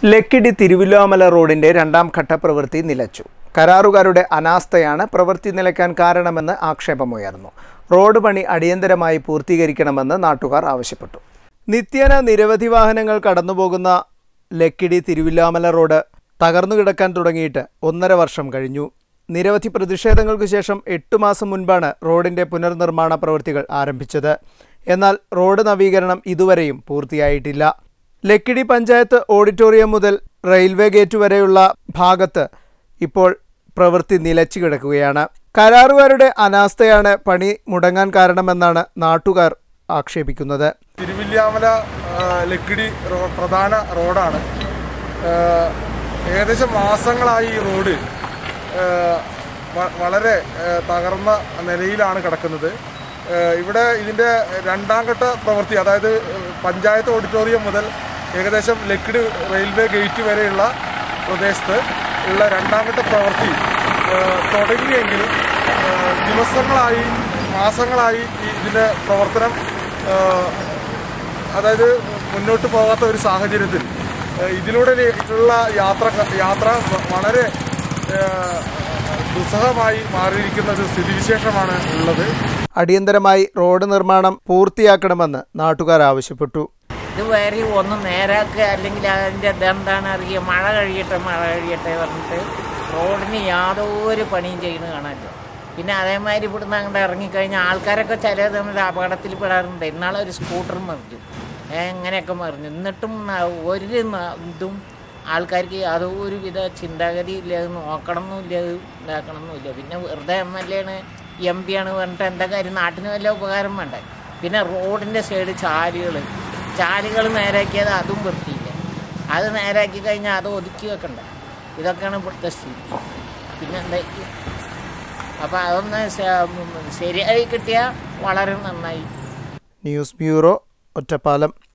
ലക്കിടി തിരുവില്ലോമല റോഡിന്റെ രണ്ടാം ഘട്ട പ്രവൃത്തി നിലച്ചു. കരാറുകാരുടെ അനാസ്ഥയാണ് പ്രവൃത്തി നിലയ്ക്കാൻ കാരണമെന്ന് ആക്ഷേപമുയർന്നു. റോഡ് പണി അടിയന്തരമായി പൂർത്തീകരിക്കണമെന്ന് നാട്ടുകാർ ആവശ്യപ്പെട്ടു. നിത്യേന നിരവധി വാഹനങ്ങൾ കടന്നുപോകുന്ന ലക്കിടി തിരുവില്ലോമല റോഡ് തകർന്നു കിടക്കാൻ തുടങ്ങിയിട്ട് 1.5 വർഷം കഴിഞ്ഞു. നിരവധി പ്രതിഷേധങ്ങൾക്ക് ശേഷം 8 മാസം മുൻപാണ് റോഡിന്റെ പുനർനിർമ്മാണ പ്രവൃത്തികൾ ആരംഭിച്ചത്. എന്നാൽ റോഡ് നവീകരണം ഇതുവരെയും പൂർത്തിയായിട്ടില്ല. ലക്കിടി പഞ്ചായത്ത് ഓഡിറ്റോറിയം മുതൽ റെയിൽവേ ഗേറ്റ് വരെയുള്ള ഭാഗത്ത് ഇപ്പോൾ പ്രവൃത്തി നിലച്ചു കിടക്കുകയാണ്. കരാറുകാരുടെ അനാസ്ഥയാണ് പണി മുടങ്ങാൻ കാരണമെന്നാണ് നാട്ടുകാർ ആക്ഷേപിക്കുന്നത്. തിരുവില്ലോമല ലക്കിടി പ്രധാന റോഡാണ്. ഏകദേശം മാസങ്ങളായി ഈ റോഡ് വളരെ തകർന്ന നിലയിലാണ് കിടക്കുന്നത്. ഇവിടെ ഇതിൻ്റെ രണ്ടാം ഘട്ട പ്രവൃത്തി, അതായത് പഞ്ചായത്ത് ഓഡിറ്റോറിയം മുതൽ ഏകദേശം ലക്കിടി റെയിൽവേ ഗേറ്റ് വരെയുള്ള പ്രദേശത്ത് ഉള്ള രണ്ടാം ഘട്ട പ്രവൃത്തി തുടങ്ങിയെങ്കിലും ദിവസങ്ങളായി മാസങ്ങളായി ഇതിൻ്റെ പ്രവർത്തനം അതായത് മുന്നോട്ട് പോകാത്ത ഒരു സാഹചര്യത്തിൽ ഇതിലൂടെ ഉള്ള യാത്ര വളരെ ദുസ്സഹമായി മാറിയിരിക്കുന്ന ഒരു സ്ഥിതിവിശേഷമാണ് ഉള്ളത്. അടിയന്തരമായി റോഡ് നിർമ്മാണം പൂർത്തിയാക്കണമെന്ന് നാട്ടുകാർ ആവശ്യപ്പെട്ടു. ഇതുവരെ ഒന്ന് നേരാക്കുക, അല്ലെങ്കിൽ അതിൻ്റെ എന്താണ് അറിയുക, മഴ കഴിയട്ടെ പറഞ്ഞിട്ട് റോഡിന് യാതൊരു പണിയും ചെയ്യുന്നത് കാണാനില്ല. പിന്നെ അതേമാതിരി ഇവിടുന്ന് അങ്ങോട്ട് ഇറങ്ങിക്കഴിഞ്ഞാൽ ആൾക്കാരൊക്കെ ചില സമയത്ത് അപകടത്തിൽ പെടാറുണ്ട്. ഇന്നാളെ ഒരു സ്കൂട്ടർ മറിഞ്ഞു, എങ്ങനെയൊക്കെ മറിഞ്ഞു. എന്നിട്ടും ഒരു ഇതും ആൾക്കാർക്ക് യാതൊരു വിധ ചിന്താഗതി ഇല്ല, അത് നോക്കണമെന്നില്ല, അത് ഇതാക്കണമെന്നില്ല. പിന്നെ വെറുതെ MLA ആണ് MP ആണ് പറഞ്ഞിട്ട് എന്താ കാര്യം? നാട്ടിന് വല്ല ഉപകാരം വേണ്ടേ? പിന്നെ റോഡിൻ്റെ സൈഡ് ചാലുകൾ നേരാക്കിയത് അതും വൃത്തിയില്ല. അത് നേരാക്കി കഴിഞ്ഞാൽ അത് ഒതുക്കി വെക്കണ്ട. ഇതൊക്കെയാണ് ഇവിടുത്തെ സ്ഥിതി. പിന്നെന്താ? അപ്പോൾ അതൊന്ന് ശരിയായി കിട്ടിയാൽ വളരെ നന്നായി. News bureau, Ottapalam.